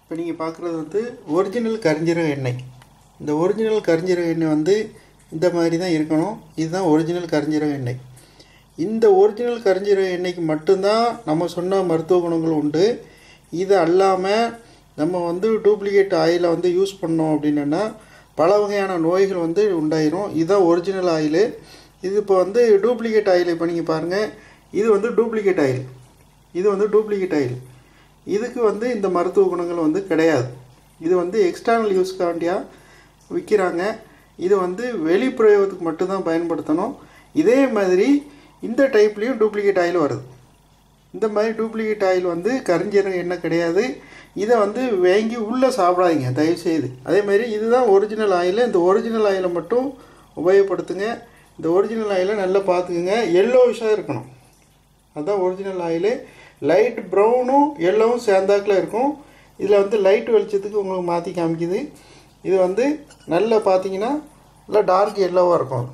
இப்போ நீங்கள் பார்க்குறது வந்து ஒரிஜினல் கரிஞ்சீரக எண்ணெய். இந்த ஒரிஜினல் கரிஞ்சீரக எண்ணெய் வந்து இந்த மாதிரி தான் இருக்கணும். இதுதான் ஒரிஜினல் கரிஞ்சீரக எண்ணெய். இந்த ஒரிஜினல் கரிஞ்சீரக எண்ணெய்க்கு மட்டும்தான் நம்ம சொன்ன மருத்துவ குணங்கள் உண்டு. இது அல்லாமல் நம்ம வந்து டூப்ளிகேட் ஆயிலை வந்து யூஸ் பண்ணோம் அப்படின்னா பல வகையான நோய்கள் வந்து உண்டாயிரும். இதுதான் ஒரிஜினல் ஆயிலு. இது இப்போ வந்து டூப்ளிகேட் ஆயில். இப்போ நீங்கள் பாருங்கள், இது வந்து டூப்ளிகேட் ஆயில். இது வந்து டூப்ளிகேட் ஆயில். இதுக்கு வந்து இந்த மருத்துவ குணங்கள் வந்து கிடையாது. இது வந்து எக்ஸ்டர்னல் யூஸ்க்காண்டியாக விற்கிறாங்க. இது வந்து வெளிப்பிரயோகத்துக்கு மட்டும்தான் பயன்படுத்தணும். இதே மாதிரி இந்த டைப்லேயும் டூப்ளிகேட் ஆயில் வருது. இந்த மாதிரி டூப்ளிகேட் ஆயில் வந்து கரிஞ்சீரக எண்ணெய் கிடையாது. இதை வந்து வாங்கி உள்ளே சாப்பிடாதீங்க தயவுசெய்து. அதேமாதிரி இதுதான் ஒரிஜினல் ஆயில். இந்த ஒரிஜினல் ஆயிலை மட்டும் உபயோகப்படுத்துங்க. இந்த ஒரிஜினல் ஆயிலை நல்லா பார்த்துக்குங்க. எல்லோவிஷாக இருக்கணும். அதுதான் ஒரிஜினல் ஆயிலு. லைட் ப்ரௌனும் எல்லோவும் சேர்ந்தாக்கில் இருக்கும். இதில் வந்து லைட் வெளிச்சத்துக்கு உங்களுக்கு மாற்றி காமிக்குது. இது வந்து நல்லா பார்த்தீங்கன்னா நல்லா டார்க் எல்லோவாக இருக்கும்.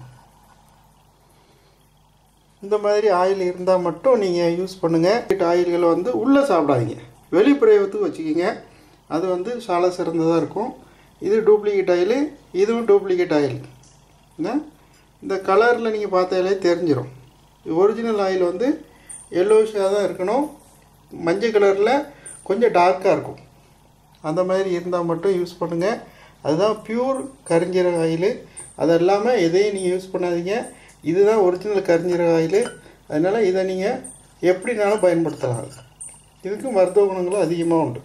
இந்த மாதிரி ஆயில் இருந்தால் மட்டும் நீங்கள் யூஸ் பண்ணுங்கள். ஆயில்களை வந்து உள்ளே சாப்பிடாதீங்க, வெளிப்பிரயோகத்துக்கு வச்சுக்கிங்க. அது வந்து சால சிறந்ததாக இருக்கும். இது டூப்ளிகேட் ஆயில், இதுவும் டூப்ளிகேட் ஆயில். இந்த கலரில் நீங்கள் பார்த்தாலே தெரிஞ்சிடும். ஒரிஜினல் ஆயில் வந்து எல்லோஷாக தான் இருக்கணும். மஞ்சள் கலரில் கொஞ்சம் டார்க்காக இருக்கும். அந்த மாதிரி இருந்தால் மட்டும் யூஸ் பண்ணுங்கள். அதுதான் பியூர் கரிஞ்சீரக ஆயில். அது இல்லாமல் எதையும் நீங்கள் யூஸ் பண்ணாதீங்க. இதுதான் ஒரிஜினல் கரிஞ்சீரக ஆயில். அதனால் இதை நீங்கள் எப்படினாலும் பயன்படுத்தலாம். இதுக்கு மருத்துவ குணங்களும் அதிகமாக உண்டு.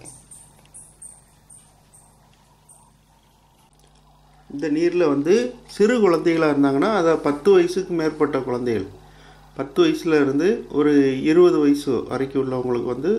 இந்த நீரில் வந்து சிறு குழந்தைகளாக இருந்தாங்கன்னா, அதை 10 வயசுக்கு மேற்பட்ட குழந்தைகள், 10 வயசில் இருந்து ஒரு 20 வயசு வரைக்கும் உள்ளவங்களுக்கு வந்து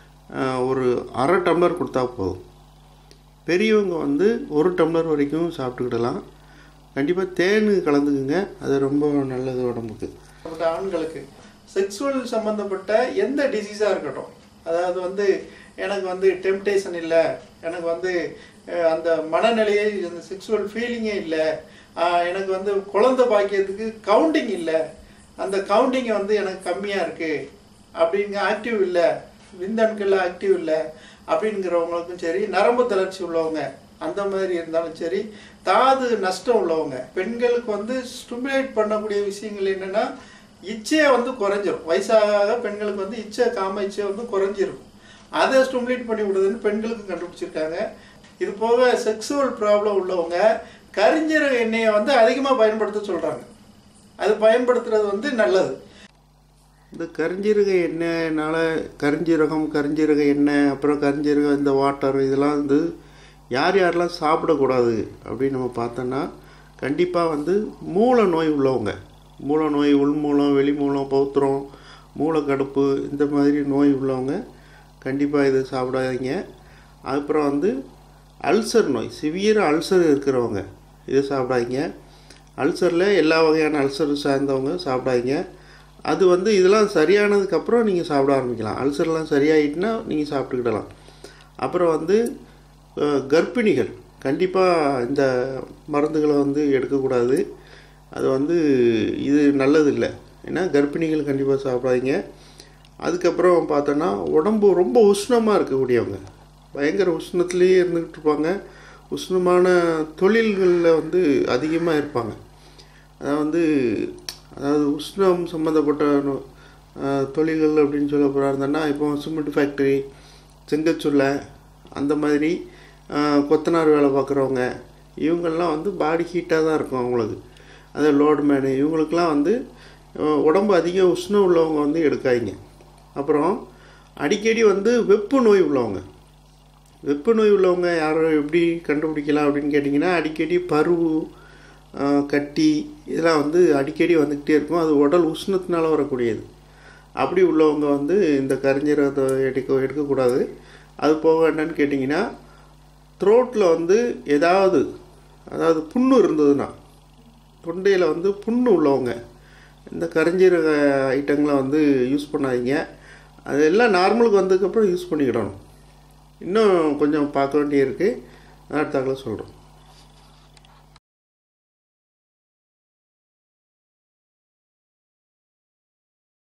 ஒரு அரை டம்ளர் கொடுத்தா போதும். பெரியவங்க வந்து 1 டம்ளர் வரைக்கும் சாப்பிட்டுக்கிடலாம். கண்டிப்பாக தேன் கலந்துக்குங்க. அது ரொம்ப நல்லது உடம்புக்கு. ஆண்களுக்கு செக்ஸுவல் சம்மந்தப்பட்ட எந்த டிசீஸாக இருக்கட்டும், அதாவது வந்து எனக்கு வந்து டெம்டேஷன் இல்லை, எனக்கு வந்து அந்த மனநிலையே, அந்த செக்ஸுவல் ஃபீலிங்கே இல்லை, எனக்கு வந்து குழந்தை பாக்கியத்துக்கு கவுண்டிங் இல்லை, அந்த கவுண்டிங் வந்து எனக்கு கம்மியாக இருக்குது அப்படிங்க, ஆக்டிவ் இல்லை, விந்தணுக்கள் ஆக்டிவ் இல்லை அப்படிங்கிறவங்களுக்கும் சரி, நரம்பு தளர்ச்சி உள்ளவங்க அந்த மாதிரி இருந்தாலும் சரி, தாது நஷ்டம் உள்ளவங்க, பெண்களுக்கு வந்து ஸ்டிமுலேட் பண்ணக்கூடிய விஷயங்கள் என்னென்னா, இச்சையை வந்து குறைஞ்சிரும். வயசாக பெண்களுக்கு வந்து காம இச்சை வந்து குறைஞ்சிரும். அதை ஸ்டிமுலேட் பண்ணி விடுதுன்னு பெண்களுக்கு கண்டுபிடிச்சிருக்காங்க. இது போக செக்ஸுவல் ப்ராப்ளம் உள்ளவங்க கரிஞ்சீரக எண்ணெயை வந்து அதிகமாக பயன்படுத்த சொல்கிறாங்க. அது பயன்படுத்துறது வந்து நல்லது. இந்த கரிஞ்சீரக எண்ணெய்னால் கரிஞ்சீரக எண்ணெய், அப்புறம் கரிஞ்சீரகம் இந்த வாட்டர், இதெல்லாம் வந்து யாரெல்லாம் சாப்பிடக்கூடாது அப்படின்னு நம்ம பார்த்தோன்னா, கண்டிப்பாக வந்து மூல நோய் உள்ளவங்க, மூல நோய், உள்மூலம், வெளிமூலம், பௌத்திரம், மூலக்கடுப்பு, இந்த மாதிரி நோய் உள்ளவங்க கண்டிப்பாக இது சாப்பிடாதீங்க. அப்புறம் வந்து அல்சர் நோய், சிவியர் அல்சர் இருக்கிறவங்க இதை சாப்பிடாதீங்க. அல்சரில் எல்லா வகையான அல்சர் சார்ந்தவங்க சாப்பிடாதீங்க. அது வந்து இதெல்லாம் சரியானதுக்கப்புறம் நீங்கள் சாப்பிட ஆரம்பிக்கலாம். அல்சர்லாம் சரியாயிட்டுனா நீங்கள் சாப்பிட்டுக்கிடலாம். அப்புறம் வந்து கர்ப்பிணிகள் கண்டிப்பாக இந்த மருந்துகளை வந்து எடுக்கக்கூடாது. அது வந்து இது நல்லது இல்லை. ஏன்னா கர்ப்பிணிகள் கண்டிப்பாக சாப்பிடாதீங்க. அதுக்கப்புறம் பார்த்தோன்னா உடம்பு ரொம்ப உஷ்ணமாக இருக்கக்கூடியவங்க, பயங்கர உஷ்ணத்துலேயே இருந்துக்கிட்டு இருப்பாங்க, உஷ்ணமான தொழில்களில் வந்து அதிகமாக இருப்பாங்க. அதாவது உஷ்ணம் சம்மந்தப்பட்ட தொழில்கள் அப்படின்னு சொல்ல போகிறா இருந்தோன்னா, இப்போ சிமெண்ட் ஃபேக்ட்ரி, செங்கச்சொல்லை, அந்த மாதிரி கொத்தனார் வேலை பார்க்குறவங்க, இவங்கெல்லாம் வந்து பாடி ஹீட்டாக தான் இருக்கும் அவங்களுக்கு. அது லோட்மேனு, இவங்களுக்கெல்லாம் வந்து உடம்பு அதிக உஷ்ணம் உள்ளவங்க வந்து எடுக்காதீங்க. அப்புறம் அடிக்கடி வந்து வெப்பு நோய் உள்ளவங்க யாரும் எப்படி கண்டுபிடிக்கலாம் அப்படின்னு கேட்டிங்கன்னா, அடிக்கடி பருவு, கட்டி, இதெல்லாம் வந்து அடிக்கடி வந்துக்கிட்டே இருக்கும். அது உடல் உஷ்ணத்தினால வரக்கூடியது. அப்படி உள்ளவங்க வந்து இந்த கரிஞ்சீரகத்தை எடுக்கக்கூடாது. அது போக என்னன்னு கேட்டிங்கன்னா, த்ரோட்டில் வந்து அதாவது புண்ணு இருந்ததுன்னா, தொண்டையில் வந்து புண்ணு உள்ளவங்க இந்த கரிஞ்சீரக ஐட்டங்களை வந்து யூஸ் பண்ணாதீங்க. அதெல்லாம் நார்மலுக்கு வந்ததுக்கப்புறம் யூஸ் பண்ணிக்கிடணும். இன்னும் கொஞ்சம் பார்க்க வேண்டிய இருக்குது. அடுத்தாக்கில் சொல்கிறோம்.